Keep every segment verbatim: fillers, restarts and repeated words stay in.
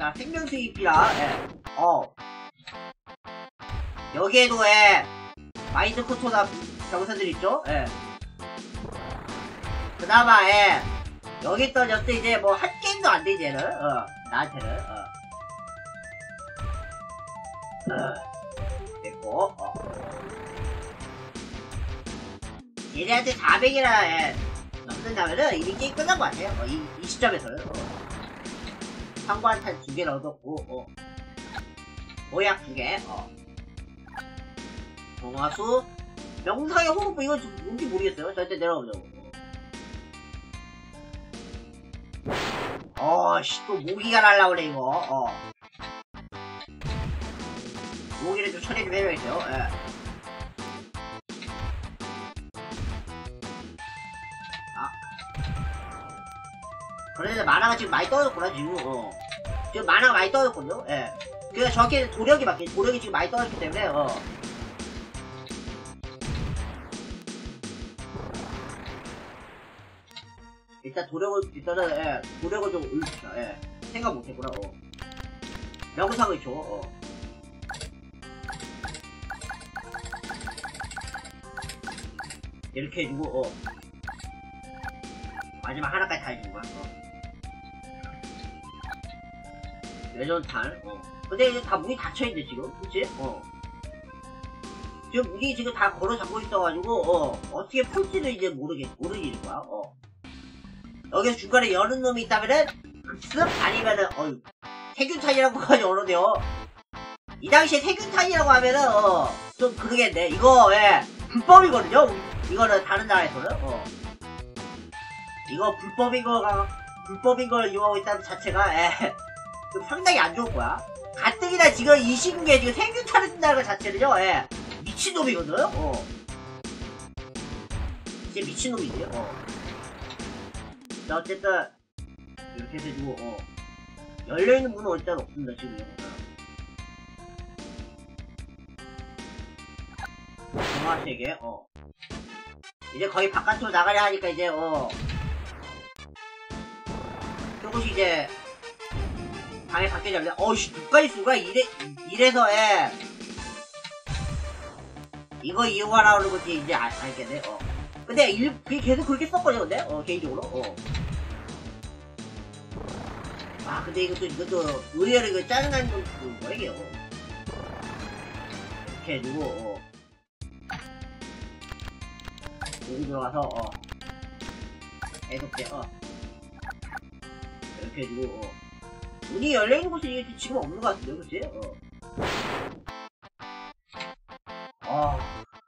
자, 생명 수입이라, 예. 어. 여기에도, 예. 마인드 컨트롤 병사들 있죠? 예. 그나마, 예. 여기 떨렸을 때 이제 뭐, 한 게임도 안 돼, 이제는. 어. 나한테는, 어. 어. 됐고, 어. 얘네한테 사백이나, 예. 넘는다면은, 이미 게임 끝난 것 같아요. 어, 이, 이 시점에서는. 어. 상관탄 두 개를 얻었고, 어. 모약 두 개, 어. 동화수, 명상의 호흡, 이거 뭔지 모르겠어요. 절대 내려오려고. 어, 씨, 또 모기가 날라오네, 이거, 어. 모기를 좀 처리 좀 해줘야겠어요, 예. 아. 그런데 만화가 지금 많이 떨어졌구나, 지금, 어. 지금 만화가 많이 떨어졌거든요, 예. 그래서 저렇게 도력이 맞게, 도력이 지금 많이 떨어졌기 때문에, 어. 일단 도력을, 일단은, 예, 도력을 좀 올립시다, 예. 생각 못했구나, 어. 명상을 줘, 어. 이렇게 해주고, 어. 마지막 하나까지 다 해주고, 어. 외전탄, 어. 근데 이제 다 문이 닫혀있네, 지금. 그치? 어. 지금 문이 지금 다 걸어 잡고 있어가지고, 어. 어떻게 풀지도 이제 모르겠, 모르겠는 거야, 어. 여기서 중간에 여는 놈이 있다면은, 급습? 아니면은, 어휴. 세균탄이라고까지 열어대요. 이 당시에 세균탄이라고 하면은, 어. 좀 그러겠네. 이거, 예. 불법이거든요? 이거는 다른 나라에서는, 어. 이거 불법인 거가, 불법인 걸 이용하고 있다는 자체가, 예. 좀 상당히 안 좋을 거야. 가뜩이나 지금 이 시국에 지금 생균탄을 쓴다는 것 자체는요, 예. 미친놈이거든, 어. 진짜 미친놈이지, 어. 자, 어쨌든, 이렇게 해가지고, 어. 열려있는 문은 일단 없습니다, 지금 이거는. 동화세계, 어. 이제 거의 바깥으로 나가려 하니까 이제, 어. 조금씩 이제, 방에 밖에 잡냐? 어이씨, 누가이 수가 이래, 이래서, 예. 이거 이용하라고 그러지, 이제 알, 알겠네, 어. 근데, 일, 계속 그렇게 썼거든요, 근데? 어, 개인적으로, 어. 아, 근데 이것도, 이것도, 의외로 이거 짜증나는 건, 그, 뭐야, 이게요. 이렇게 해주고, 어. 여기 들어가서, 어. 해독제, 어. 이렇게 해주고, 어. 문이 열려있는 곳이 이게 지금 없는 것 같은데, 그치? 어. 아.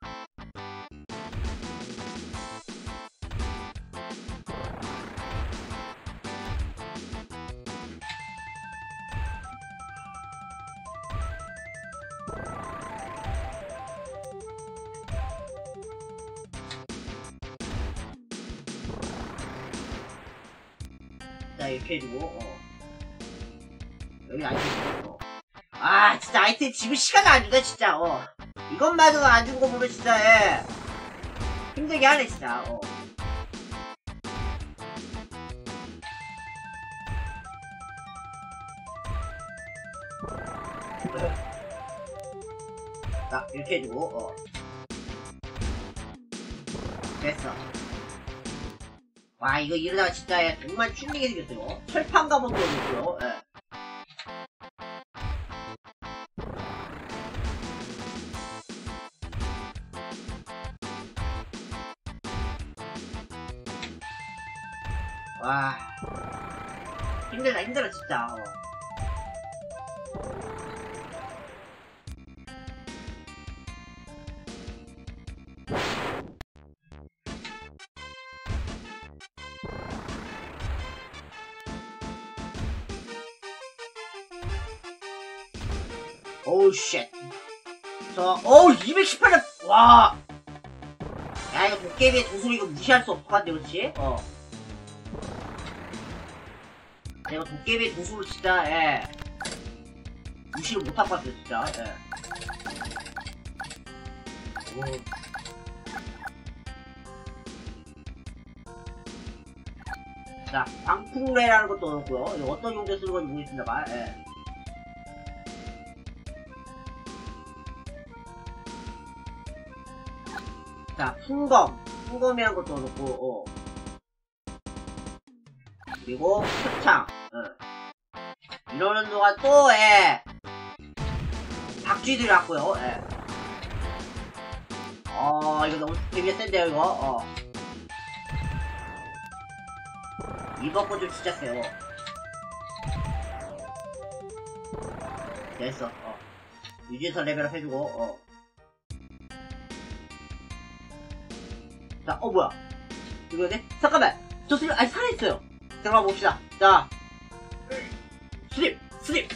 자, 이렇게 해주고, 어. 여기 아이템, 어. 아, 진짜 아이템 지금 시간을 안 준다, 진짜, 어. 이것마저도 안 주는 거 보면 진짜, 예. 힘들게 하네, 진짜, 어. 자, 이렇게 해주고, 어. 됐어. 와, 이거 이러다가 진짜, 예, 정말 충격이 생겼어요. 철판 가본도 없고요, 예. 와, 힘들다, 힘들어, 진짜, 어. 오우 쉣. 저 어우 이백십팔 점. 와. 야, 이거 도깨비의 도술 이거 무시할 수 없을 것 같네, 그렇지? 어. 내가 도깨비의 도술을 진짜, 예. 무시를 못할 것 같아, 진짜, 예. 오. 자, 방풍레라는 것도 넣었고요. 이거 어떤 용도에 쓰는 건지 모르겠습니다만, 예. 자, 풍검. 풍검이란 것도 넣고, 어. 그리고, 표창. 어. 이러는 동안 또, 예. 박쥐들이 왔고요, 예. 어, 이거 너무 재미가 센데요, 이거, 어. 이번 거 좀 진짜 세요. 됐어, 어. 유지선 레벨업 해주고, 어. 자, 어, 뭐야. 이거네? 잠깐만! 저 스님, 아니, 살아있어요! 들어가 봅시다. 자. 스님! 스님!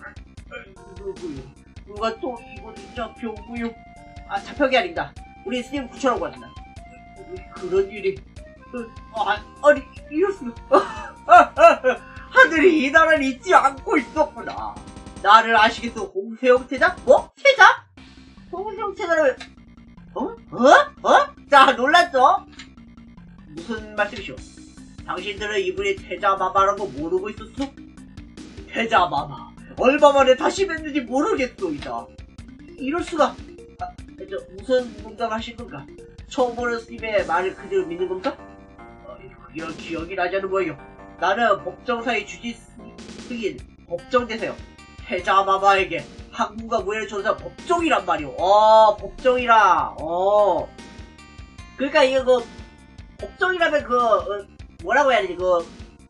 누가 또 이거를 잡혀오고요. 아, 잡혀기 아닙니다. 우리 스님 구출하고 왔다. 그런 일이. 아, 아니, 이럴수가. 하늘이 이 나라를 잊지 않고 있었구나. 나를 아시겠어, 홍세영 태자? 뭐? 태자? 홍세영 태자를, 어? 어? 어? 자, 놀랐죠? 무슨 말씀이시오? 당신들은 이분이 태자마마라고 모르고 있었어? 태자마마. 얼마 만에 다시 뵀는지 모르겠소이다. 이럴수가. 아, 저, 무슨 농담 하실 건가? 처음 보는 스님의 말을 그대로 믿는 건가? 어, 이런 기억이 나지 않는 거예요. 나는 법정사의 주지 승인, 법정대사요. 태자마마에게 학문과 무예를 전수한 법정이란 말이오. 어, 법정이라. 어. 그러니까 이거 그, 법정이라면 그, 어, 뭐라고 해야 되지, 그,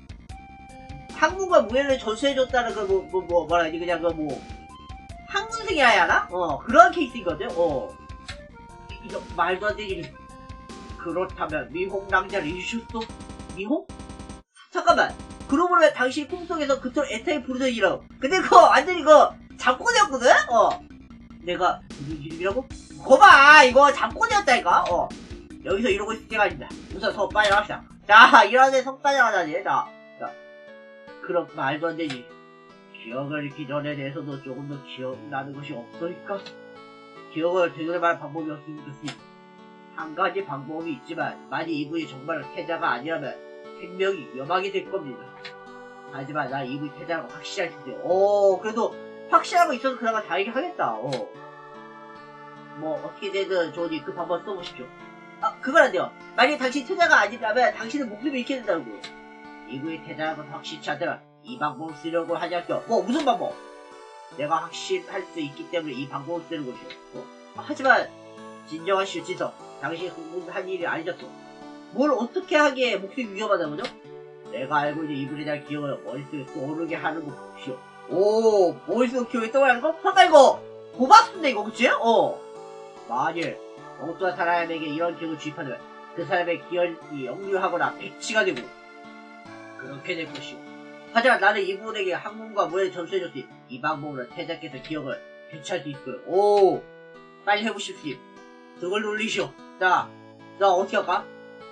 학문과 무예를 전수해줬다는 그, 뭐, 뭐, 뭐, 뭐라 해야지, 그냥 그, 뭐, 학문생이라 해야 하나? 어, 그런 케이스이거든, 어. 이, 이거, 말도 안 되는 일이. 그렇다면, 미홍 낭자를 잊으셨어? 미홍? 잠깐만. 그러고 보면 당신 꿈속에서 그토록 애타게 부르던 이름. 근데 그거 완전히 그거 잠꼬대였거든? 어. 내가 무슨 이름이라고? 거봐! 이거 잠꼬대였다니까? 어. 여기서 이러고 있을 때가 아닙니다. 우선 더 빨리 합시다. 자, 이러는데 성 빨리 하자니. 자, 자. 그럼 말도 안 되지. 기억을 잃기 전에 대해서도 조금 더 기억나는 것이 없으니까? 기억을 되돌아갈 방법이 없으니까. 한 가지 방법이 있지만, 만약 이분이 정말 태자가 아니라면 생명이 위험하게 될 겁니다. 하지만 나 이분이 태자라고 확실할 텐데. 오, 그래도 확실하고 있어서 그나마 다행히 하겠다. 어. 뭐 어떻게 되든 좋으니 그 방법 써보십시오. 아, 그건 안 돼요. 만약에 당신 태자가 아니라면 당신은 목숨을 잃게 된다고. 이분이 태자라고 확실치 않다면 이 방법을 쓰려고 하지 않죠. 뭐 무슨 방법? 내가 확실할 수 있기 때문에 이 방법을 쓰는 것이오. 어. 하지만 진정하시오, 진성. 당신이 흥분한 일이 아니었어. 뭘 어떻게 하기에 목숨이 위험하다는 거죠? 내가 알고 있는 이분에 대한 기억을 머릿속에 떠오르게 하는 거 보십시오. 오, 머릿속 기억이 떠오르는 거? 설마 이거 고맙습니다 이거, 그치? 어. 만일 엉뚱한 사람에게 이런 기억을 주입하면 그 사람의 기억이 역류하거나 백치가 되고 그렇게 될 것이오. 하지만 나는 이분에게 학문과 무예를 전수해줬으니 이 방법으로 태자께서 기억을 되찾을 수 있고요. 오, 빨리 해보십시오. 그걸 놀리시오. 자, 자 어떻게 할까?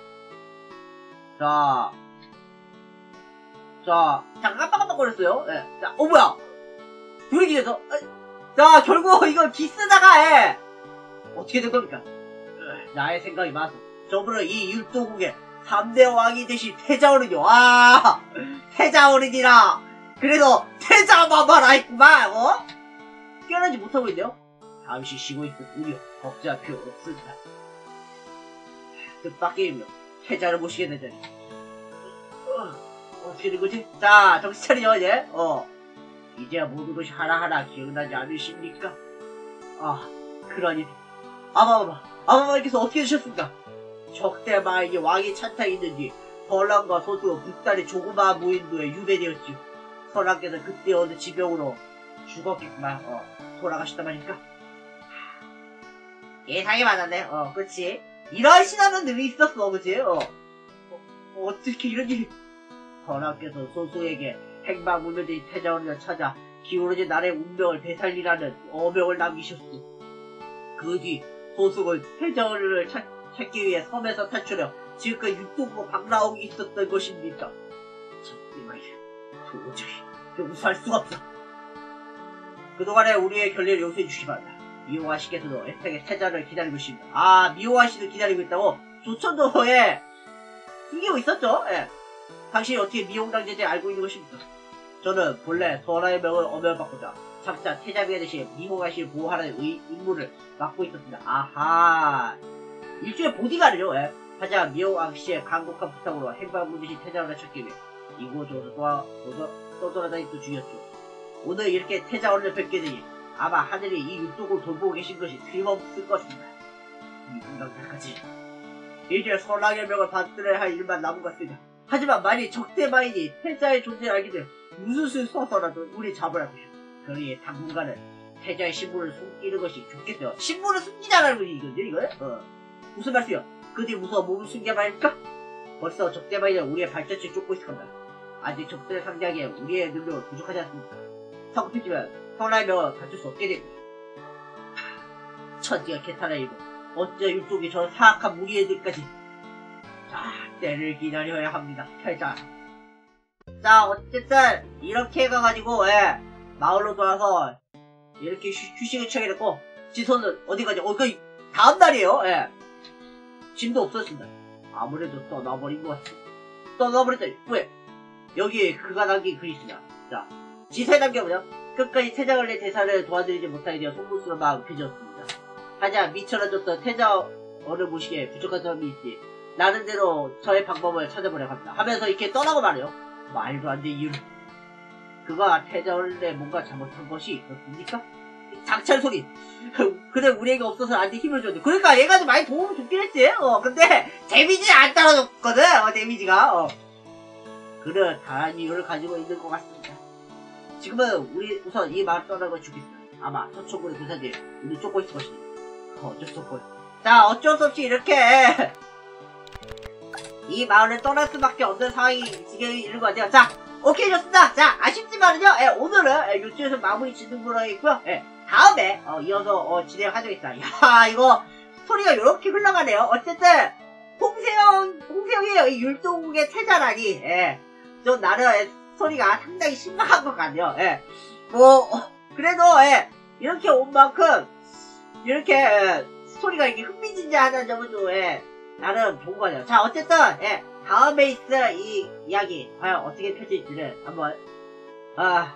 자, 자, 잠깐 깜빡깜빡거렸어요. 예. 자, 어, 뭐야? 둘이 기대서, 자, 결국 이거 기쓰다가, 예. 어떻게 된 겁니까? 나의 생각이 맞아. 저분은 이 율도국의 삼 대 왕이 되신 태자어른이요. 아, 태자어른이라. 그래도 태자마마라 했구만, 어? 깨어나지 못하고 있네요. 잠시 쉬고 있을 우려 걱정할 필요 없습니다. 뜻밖이며 태자를 모시게 되다니. 어, 어떻게 된 거지? 자, 정신 차리죠, 이제. 어. 이제야 모든 것이 하나하나 기억나지 않으십니까? 아, 그러니. 아마마, 아마마께서 어떻게 되셨습니까? 적대마에게 왕의 찬탈이 있는지, 설랑과 소수가 북단의 조그마한 무인도에 유배되었지요. 설랑께서 그때 어느 지병으로 죽었겠구만. 어, 돌아가셨단 말입니까? 예상이 맞았네. 어, 그치? 이런 신화는 늘 있었어, 그치? 어. 어, 어떻게 이런 일이. 선왕께서 소수에게 행방불명진 태자원을 찾아 기울어진 나라의 운명을 되살리라는 어명을 남기셨소. 그 뒤 소수는 태자원을 찾기 위해 섬에서 탈출해 지금까지 육도부 박라옥이 있었던 것입니다. 정말 도저히 용서할 수가 없어. 그동안에 우리의 결례를 용서해 주시기 바랍니다. 미호아 씨께서도 애타게 태자를 기다리고 있습니다. 아, 미호아 씨도 기다리고 있다고? 조천도에 숨기고 있었죠? 예. 당신이 어떻게 미홍당제제 알고 있는 것입니까? 저는 본래 선화의 명을 어명받고자 작자 태자비에 대신 미홍아 씨를 보호하라는 의, 임무를 맡고 있었습니다. 아하. 일종의 보디가드죠. 예. 하지만 미호왕 씨의 간곡한 부탁으로 행방문듯이 태자원을 찾기 위해 이곳저곳을 또한 떠돌아다니고 중이었죠. 오늘 이렇게 태자원을 뵙게 되니 아마 하늘이 이 율동을 돌보고 계신 것이 틀림없을 것입니다. 이 순간까지 이제 선악의 명을 받들어야 할 일만 남은 것 같습니다. 하지만 만일 적대마인이 태자의 존재를 알게 되면 무슨 수를 써서라도 우리 잡으라 보시오. 그러니 당분간은 태자의 신분을 숨기는 것이 좋겠어요. 신분을 숨기자라는 것이 이거죠, 이거? 어. 무슨 말씀이요? 그뒤 무서워 몸을 숨겨 말입니까? 벌써 적대마인은 우리의 발자취를 쫓고 있을 겁니다. 아직 적대를 상대하기에 우리의 능력은 부족하지 않습니다. 성패지만 선악의 명을 갖출 수 없게 되고 천지가 개탄하이고 어째 율동이 저런 사악한 무리애들까지. 자, 때를 기다려야 합니다. 태자. 자, 어쨌든 이렇게 해가가지고 예, 마을로 돌아서 이렇게 휴, 휴식을 취하게 됐고 지선은 어디 가죠? 어, 그 다음 날이에요. 예. 짐도 없었습니다. 아무래도 떠나버린 것 같습니다. 떠나버렸더니 왜? 여기에 그가 남긴 글이 있습니다. 자, 지서에 남겨보자. 끝까지 태자원의 대사를 도와드리지 못하게 되어 속물스러운 마음 그지었습니다. 하지만 미천해졌던 태자원을 모시기에 부족한 점이 있지. 나름대로 저의 방법을 찾아보려고 합니다. 하면서 이렇게 떠나고 말해요. 말도 안 되는 이유를. 그가 태자원에 뭔가 잘못한 것이 있었습니까? 장찰 소리. 그래 우리에게 없어서 나한테 힘을 줬는데. 그러니까 얘가 좀 많이 도움을 줬긴 했지. 어 근데 데미지 안 따라줬거든. 어 데미지가. 어. 그래 다른 이유를 가지고 있는 것 같습니다. 지금은 우리 우선 이 마을 떠나는 걸 죽겠습니다. 아마 서초군의 도사들이 우리 쫓고 있을 것이니 어쩔 수 없고. 자 어쩔 수 없이 이렇게 이 마을을 떠날 수밖에 없는 상황이 지금 이런 것 같아요. 자 오케이 좋습니다. 자 아쉽지만은요 예, 오늘은 예, 이쪽에서 마무리 짓는 걸로 있고요. 예, 다음에 어, 이어서 어, 진행하겠습니다. 야 이거 스토리가 이렇게 흘러가네요. 어쨌든 홍세영 홍세영이 이 율동국의 태자라니 예, 좀 나름 예, 스토리가 상당히 신박한 것 같네요. 예, 뭐 어, 그래도 예, 이렇게 온 만큼 이렇게 예, 스토리가 이렇게 흥미진진하다는 점은 좀 예, 나름 좋은 거 같아요. 자 어쨌든 예, 다음에 있을 이 이야기 과연 어떻게 펼쳐질지를 한번 아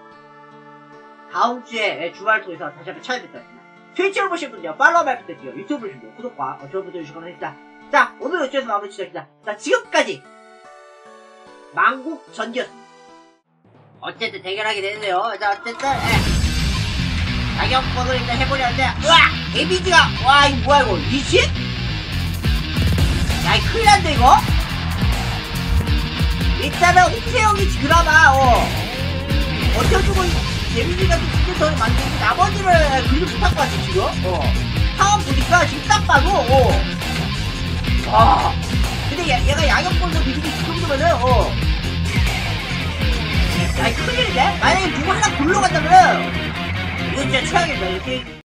다음 주에 주말을 통해서 다시 한번 찾아뵙도록 하겠습니다. 트위치로 보신 분은요 팔로우 말 부탁드려요. 유튜브 보신 분 구독과 어, 좋아요 부탁해주시기 바랍니다. 자 오늘 이쪽에서 마무리 시작합니다. 자 지금까지 망국전기였습니다. 어쨌든 대결하게 되는데요. 자 어쨌든 예. 자격권을 일단 해보려는데 우와 데미지가 와 이거 뭐야 이거 이십? 야 이거 큰일난데 이거? 일단은 홍세영이 그나마 어 어쩌주고 데미지가 좀 진짜 더 많은데 나머지를 근육 못할 것 같아 지금. 어 상황 보니까 지금 딱 봐도 어 와 근데 얘, 얘가 양역권도 데미지 이 정도면은 어 야 이거 큰일인데? 만약에 누구 하나 골로 간다면은 이건 진짜 최악입니다. 이렇게